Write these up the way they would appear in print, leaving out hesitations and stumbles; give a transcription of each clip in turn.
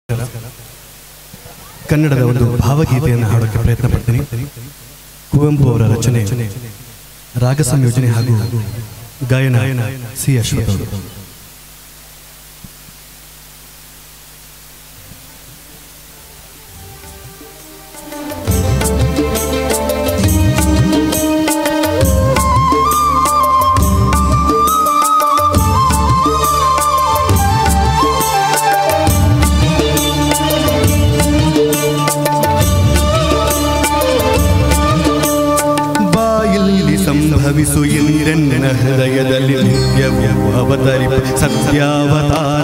ಕನ್ನಡದ ಒಂದು ಭಾವಗೀತೆಯನ್ನು ಹಾಡೋಕ್ಕೆ ಪ್ರಯತ್ನ ಪಡ್ತೀನಿ. ಕುವೆಂಪು ಅವರ ರಚನೆ, ರಾಗ ಸಂಯೋಜನೆ ಹಾಗೂ ಗಾಯನ ಸಿ ಅಶ್ವಥ್ ಅವರು. ಸಂಭವಿಸು ಇಂದ್ರನ ಹೃದಯದಲ್ಲಿ ನಿತ್ಯವೂ ಅವತರಿಪ ಸತ್ಯಾವತಾರ.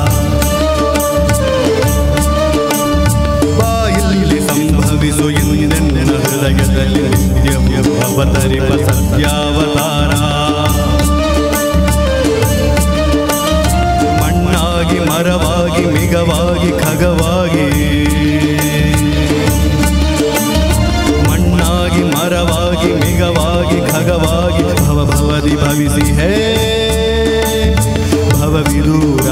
ಬಾಯಲ್ಲಿ ಸಂಭವಿಸು ಇಂದ್ರನ ಹೃದಯದಲ್ಲಿ ನಿತ್ಯವೂ ಅವತರಿಪ ಸತ್ಯಾವತಾರ. ಮಣ್ಣಾಗಿ ಮರವಾಗಿ ಮಿಗವಾಗಿ ಖಗವಾಗಿ, ಮಣ್ಣಾಗಿ ಮರವಾಗಿ ಮಿಗವಾಗಿ ಖಗವಾಗಿ ಭವಭವದಿ ಭವಿಸಿ ಹೇ ಭವವಿದೂರ.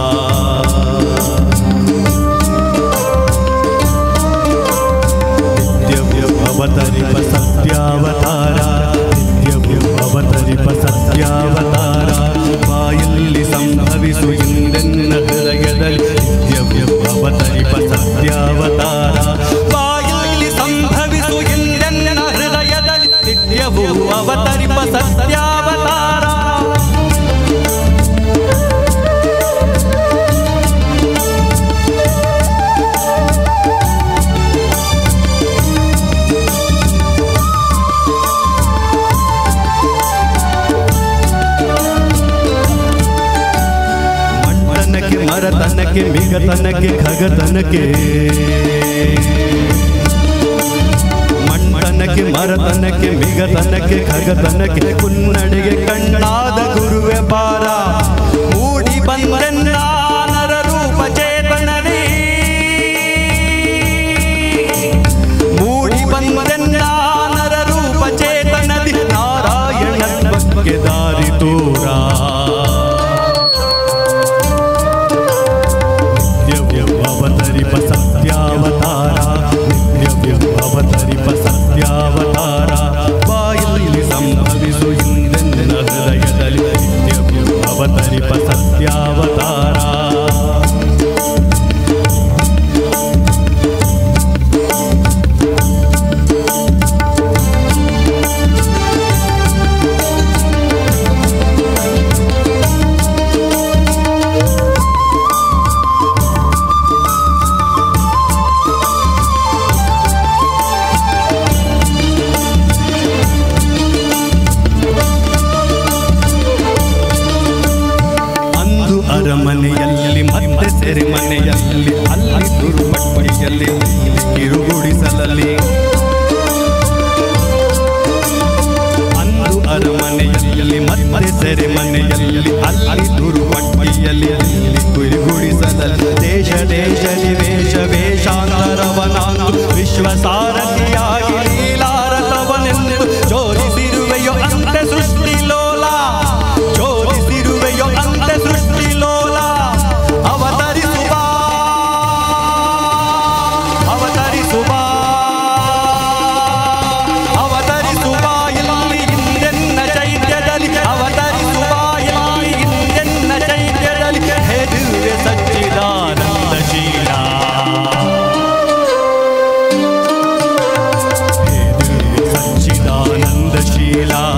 ನಿತ್ಯವೂ ಅವತರಿಪ ಸತ್ಯಾವತಾರ, ನಿತ್ಯವೂ ಅವತರಿಪ ಸತ್ಯಾವತಾರ. ಬಾಯಲ್ಲಿ ಸಂಭವಿಸು ಇಂದ್ರನ ಹೃದಯದಲ್ಲಿ ನಿತ್ಯವೂ ಅವತರಿಪ ಸತ್ಯಾವತಾರ. ಬಾಯಲ್ಲಿ ಸಂಭವಿಸು ಇಂದ್ರನ ಹೃದಯದಲ್ಲಿ ನಿತ್ಯವೂ ಅವತರಿಪ ಸತ್ಯಾವತಾರ. ಮಣ್ಣತನಕ್ಕೆ ಮರತನಕ್ಕೆ ಮಿಗತನಕ್ಕೆ ಖಗತನಕ್ಕೆ, ಮಣ್ಣತನಕ್ಕೆ ಮರತನಕ್ಕೆ ಮಿಗತನಕ್ಕೆ ಖಗತನಕ್ಕೆ ಕುನ್ನಡೆಗೆ ಕಣ್ಣಾದ ಗುರುವೆ ಪಾರ. ಮೂಡಿ ಬಂದೆನ್ನ ನರರೂಪ ಚೇತನನೇ, ಮೂಡಿ ಬಂದೆನ್ನ ನರರೂಪ ಚೇತನದಿ ನಾರಾಯಣತ್ವಕ್ಕೆ ದಾರಿ ತೋರ. ನಿತ್ಯವೂ ಅವತರಿಪ ಸತ್ಯಾವತಾರ, ನಿತ್ಯವೂ ಅವತರಿಪ ಸತ್ಯಾವತಾರ. ಬಾಯಲ್ಲಿ ಸಂಭವಿಸು ಇಂದ್ರನ ಹೃದಯದಲ್ಲಿ ನಿತ್ಯವೂ ಅವತರಿಪ ಸತ್ಯಾವತಾರ. ಅರಮನೆಯಲ್ಲಿ ಮತ್ತೆ ಸೆರೆಮನೆಯಲ್ಲಿ, ಅಲ್ಲಿ ದುರ್ಮಟ್ಟಿಯಲ್ಲಿ ಕಿರುಗುಡಿಸಲಲ್ಲಿ. ಅಂದು ಅರಮನೆಯಲ್ಲಿ ಮತ್ತೆ ಸೆರೆಮನೆಯಲ್ಲಿ, ಅಲ್ಲಿ ದುರ್ಮಟ್ಟಿಯಲ್ಲಿ ಕಿರುಗುಡಿಸಲಲ್ಲಿ. ದೇಶ ದೇಶದಿ ವೇಷ ವೇಷಾಂತರವನಾಂದು ವಿಶ್ವಸಾರಥಿಯಾಗಿ ಲೀಲಾರಥವನೆಂದು ಜೋಡಿಸಿರುವೆಯೋ ಅಂತೆ ಸೃಷ್ಟಿ ಲೋಲ, ಜೋಡಿಸಿರುವೆಯೋ ಅಂತೆ ಸೃಷ್ಟಿ ಲೋಲ. ಅವತರಿಸುವ ಅವತರಿಸುವ ಅವತರಿಸುವ ಇಲ್ಲಿ ಇಂದ್ರನ ಚೈತ್ಯದಲ್ಲಿ, ಅವತರಿಸುವ ಇಲ್ಲಿ ಇಂದ್ರನ ಚೈತ್ಯದಲ್ಲಿ. ಹೇ ದಿವ್ಯ ಸಚ್ಚಿದಾನಂದ ಶೀಲ, ಹೇ ದಿವ್ಯ ಸಚ್ಚಿದಾನಂದ ಶೀಲ.